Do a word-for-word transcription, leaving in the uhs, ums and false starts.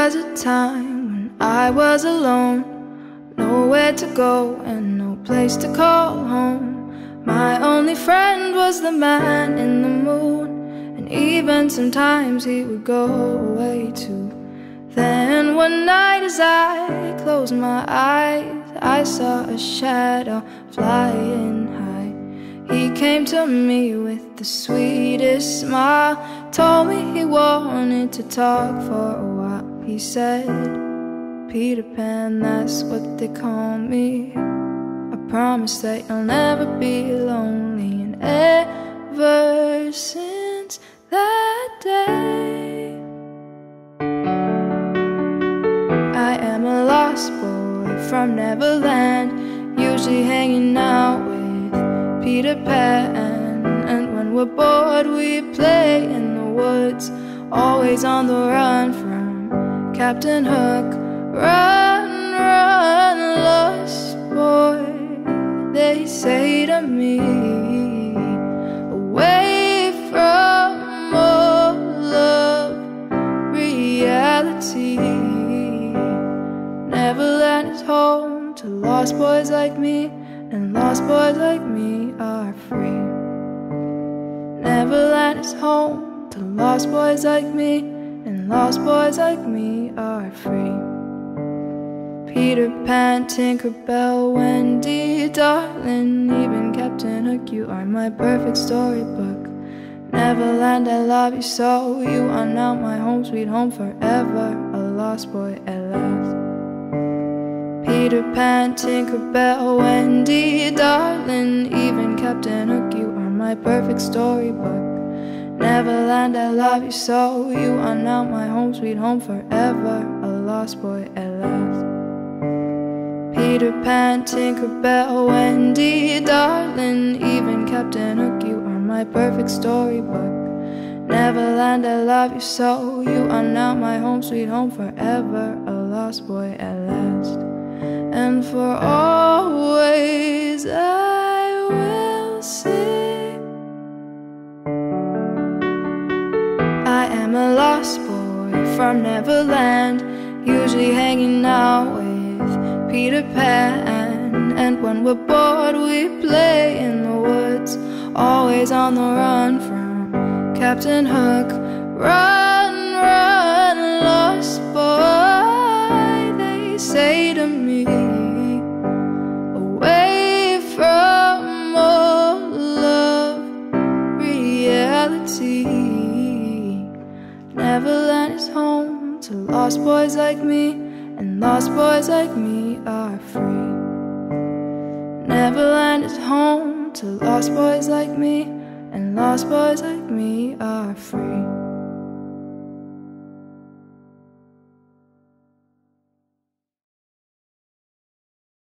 was a time when I was alone, nowhere to go and no place to call home. My only friend was the man in the moon, and even sometimes he would go away too. Then one night as I closed my eyes, I saw a shadow flying high. He came to me with the sweetest smile, told me he wanted to talk for a while. He said, "Peter Pan, that's what they call me. I promise that you'll never be lonely." And ever since that day, I am a lost boy from Neverland, usually hanging out with Peter Pan. And when we're bored, we play in the woods, always on the run from Captain Hook. Run, run, lost boy, they say to me, away from all of reality. Neverland is home to lost boys like me, and lost boys like me are free. Neverland is home to lost boys like me, and lost boys like me are free. Peter Pan, Tinkerbell, Wendy, darling, even Captain Hook, you are my perfect storybook. Neverland, I love you so, you are now my home sweet home forever, a lost boy at last. Peter Pan, Tinkerbell, Wendy, darling, even Captain Hook, you are my perfect storybook. Neverland, I love you so, you are now my home sweet home forever, a lost boy at last. Peter Pan, Tinkerbell, Wendy, darling, even Captain Hook, you are my perfect storybook. Neverland, I love you so, you are now my home sweet home forever, a lost boy at last. And for always I will sing, I am a lost boy from Neverland, usually hanging out with Peter Pan. And when we're bored, we play in the woods, always on the run from Captain Hook. Run, run, lost boy, they say to me, away from all of reality. Neverland is home to lost boys like me, and lost boys like me are free. Neverland is home to lost boys like me, and lost boys like me are free.